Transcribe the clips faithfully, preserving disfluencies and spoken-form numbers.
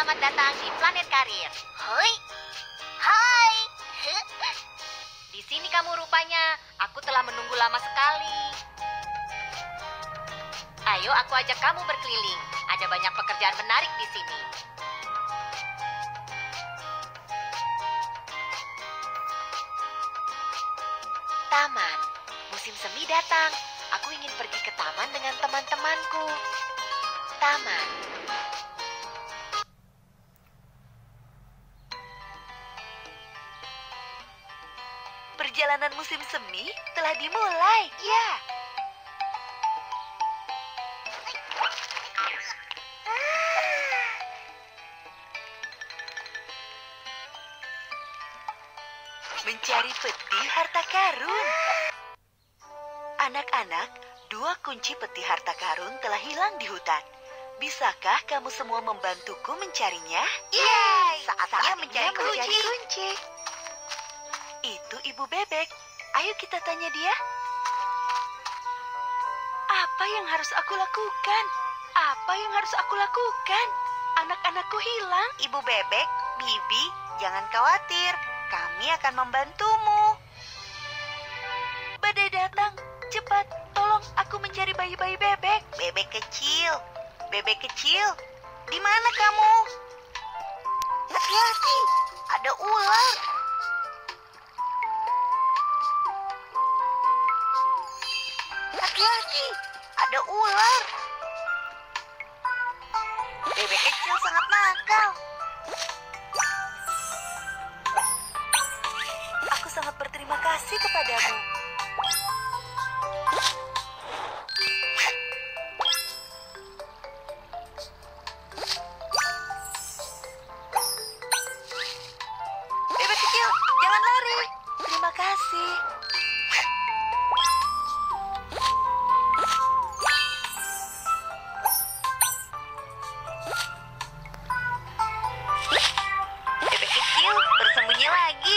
Selamat datang di Planet Karir. Hoi. Hai. Di sini kamu rupanya. Aku telah menunggu lama sekali. Ayo aku ajak kamu berkeliling. Ada banyak pekerjaan menarik di sini. Taman. Musim semi datang. Aku ingin pergi ke taman dengan teman-temanku. Taman. Perjalanan musim semi telah dimulai. Ya. Mencari peti harta karun. Anak-anak, dua kunci peti harta karun telah hilang di hutan. Bisakah kamu semua membantuku mencarinya? Yeay! Saatnya, Saatnya mencari, mencari kunci. mencari kunci. Itu Ibu Bebek. Ayo kita tanya dia. Apa yang harus aku lakukan? Apa yang harus aku lakukan? Anak-anakku hilang. Ibu Bebek, Bibi, jangan khawatir. Kami akan membantumu. Badai datang. Cepat, tolong aku mencari bayi-bayi bebek. Bebek kecil, bebek kecil, di mana kamu? Hati-hati, ada ular. Hati-hati, ada ular. Bebek kecil sangat nakal. Aku sangat berterima kasih kepadamu. Bebek kecil, jangan lari. Terima kasih. Bebek kecil bersembunyi lagi.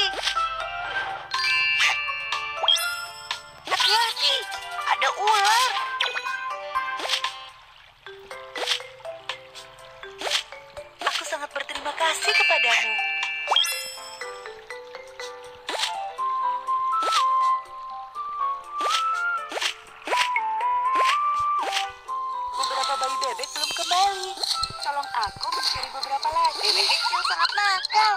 Hati-hati, ada ular. Aku sangat berterima kasih kepadamu. Beberapa bayi bebek belum kembali. Tolong aku mencari beberapa lagi. Bebek kecil sangat nakal.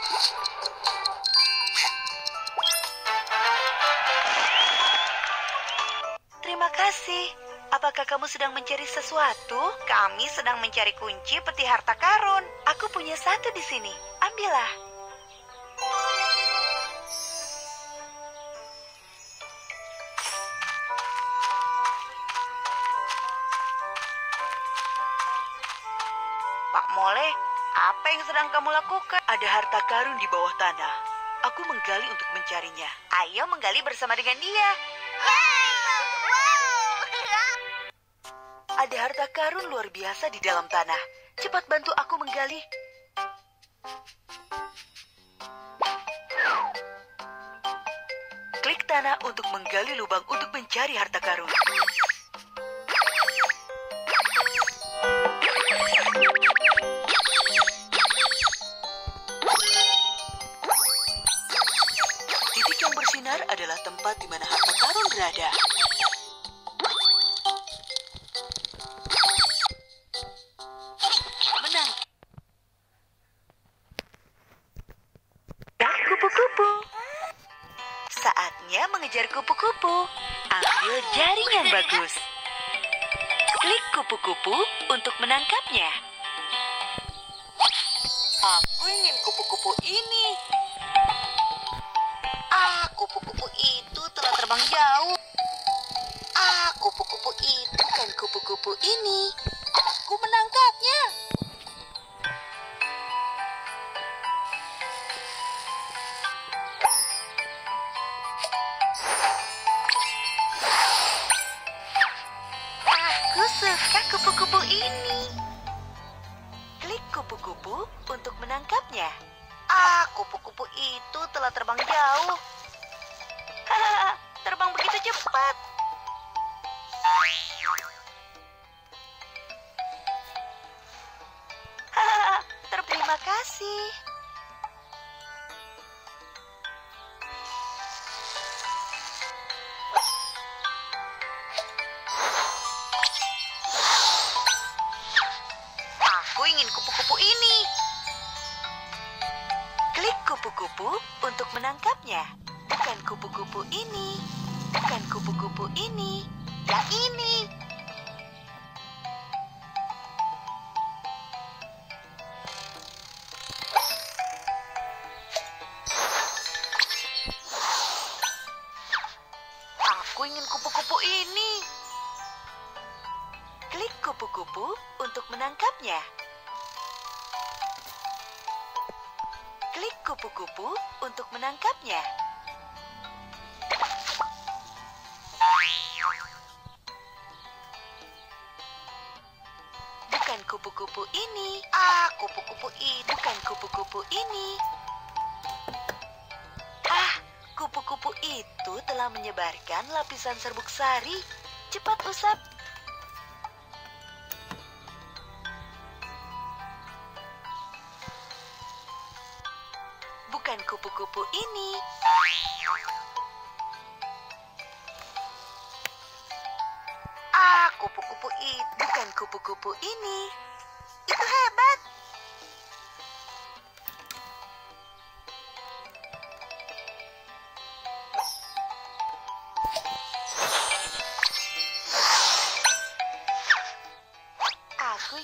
Terima kasih. Apakah kamu sedang mencari sesuatu? Kami sedang mencari kunci peti harta karun. Aku punya satu di sini. Ambillah. Pak Mole, apa yang sedang kamu lakukan? Ada harta karun di bawah tanah. Aku menggali untuk mencarinya. Ayo menggali bersama dengan dia. Ada harta karun luar biasa di dalam tanah. Cepat bantu aku menggali. Klik tanah untuk menggali lubang untuk mencari harta karun. Titik yang bersinar adalah tempat di mana harta karun berada. Menang. Kupu-kupu. Saatnya mengejar kupu-kupu. Ambil jaring yang bagus. Klik kupu-kupu untuk menangkapnya. Aku ingin kupu-kupu ini. Ah, kupu-kupu itu telah terbang jauh. Ah, kupu-kupu itu. Bukan kupu-kupu ini. Aku menangkapnya. Aku suka kupu-kupu ini. Klik kupu-kupu untuk menangkapnya. Ah, kupu-kupu itu telah terbang jauh. Hahaha, terbang begitu cepat. Hahaha, Terima kasih. Aku ingin kupu-kupu ini. Klik kupu-kupu untuk menangkapnya. Bukan kupu-kupu ini. Bukan kupu-kupu ini. Yang ini. Aku ingin kupu-kupu ini. Klik kupu-kupu untuk menangkapnya. Klik kupu-kupu untuk menangkapnya. Bukan kupu-kupu ini. Ah, kupu-kupu ini. Bukan kupu-kupu ini. Ah, kupu-kupu itu telah menyebarkan lapisan serbuk sari. Cepat usap. Bukan kupu-kupu ini. Ah, kupu-kupu itu. Bukan kupu-kupu ini. Itu hebat. Aku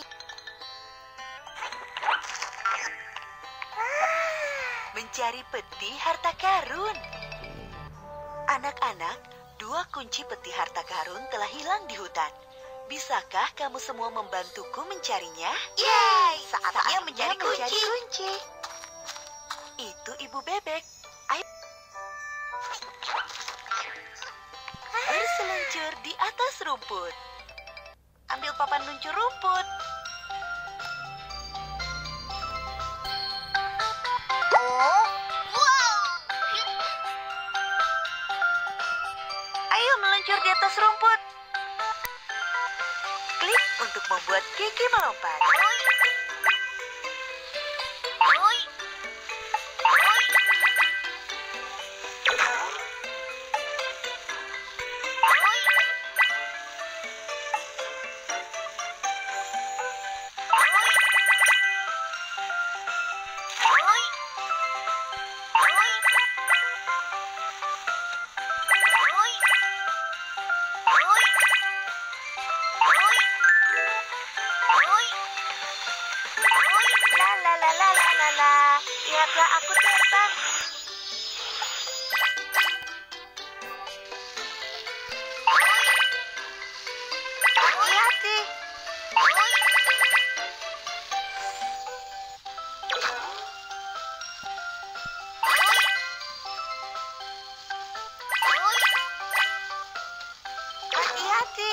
mencari peti harta karun. Anak-anak, dua kunci peti harta karun telah hilang di hutan. Bisakah kamu semua membantuku mencarinya? Yeay, saatnya Saatnya mencari kunci. kunci. Itu Ibu Bebek. Ayo. Berseluncur di atas rumput. Ambil papan luncur rumput. Oh, wow. Ayo meluncur di atas rumput. Klik untuk membuat gigi melompat. Oi. Oi. Oi. Oi. Oi. Oi. Oi. Oi. Oi. Oi. La la la la la la la. Lihatlah aku terbang. Hati-hati. Hati-hati.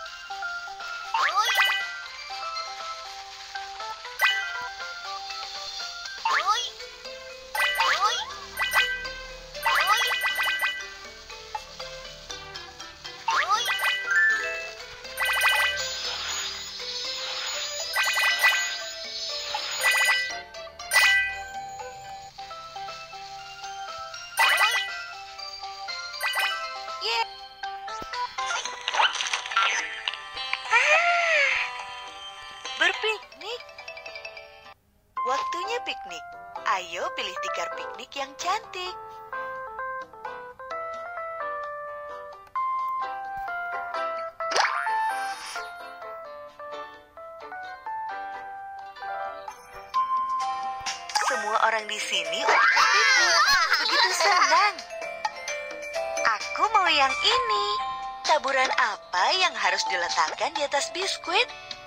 Ye. Berpiknik. Waktunya piknik. Ayo pilih tikar piknik yang cantik. Semua orang di sini untuk berpiknik. Begitu senang. Aku mau yang ini. Taburan apa yang harus diletakkan di atas biskuit?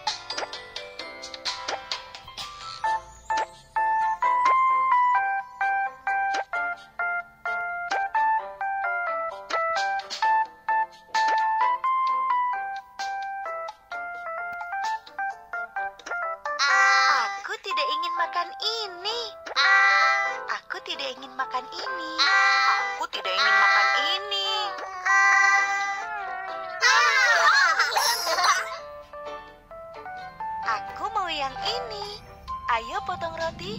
Aku tidak ingin makan ini. Aku tidak ingin makan ini. Aku tidak ingin makan ini. Aku mau yang ini. Ayo potong roti.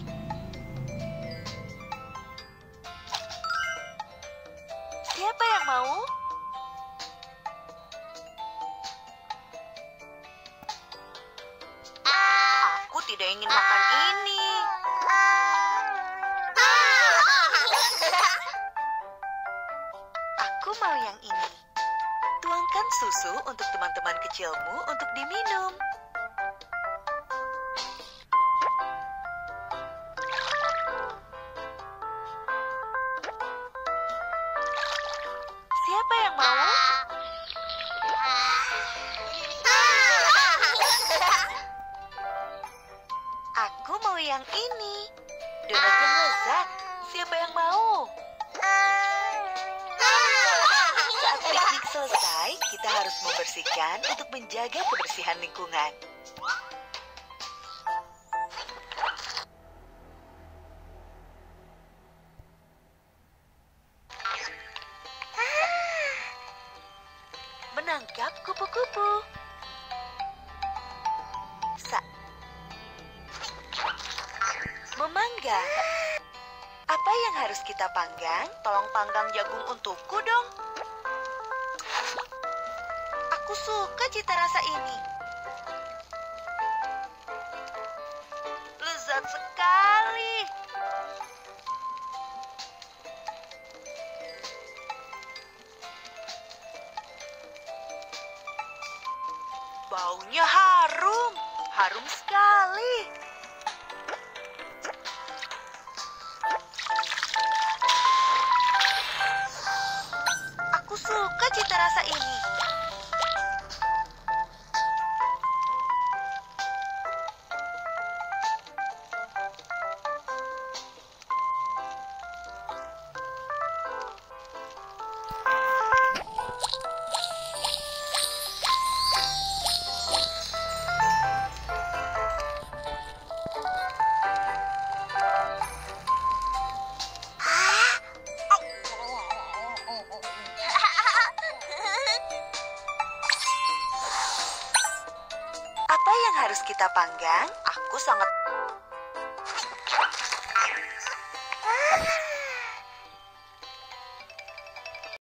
Siapa yang mau? Aku tidak ingin makan ini. Aku mau yang ini. Tuangkan susu untuk teman-teman kecilmu untuk diminum. Siapa yang mau? Aku mau yang ini. Donat yang lezat. Siapa yang mau? Saat piknik selesai, kita harus membersihkan untuk menjaga kebersihan lingkungan. Menangkap kupu-kupu. Sa Memanggang. Apa yang harus kita panggang? Tolong panggang jagung untukku dong. Aku suka cita rasa ini. Lezat sekali. Baunya harum, harum sekali. Aku suka cita rasa ini. Apa yang harus kita panggang? Aku sangat